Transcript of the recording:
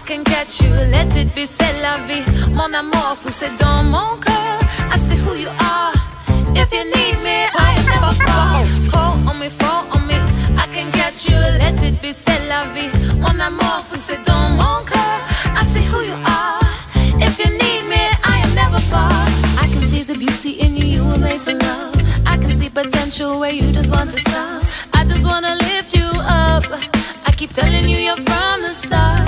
can catch you, let it be, c'est la vie. Mon amour fou, c'est dans mon cœur. I see who you are. If you need me, I am never far. Call on me, fall on me, I can catch you, let it be, c'est la vie. Mon amour fou, c'est dans mon cœur. I see who you are. If you need me, I am never far. I can see the beauty in you, you were made for love. I can see potential where you just want to stop. I just wanna lift you up. I keep telling you you're from the start.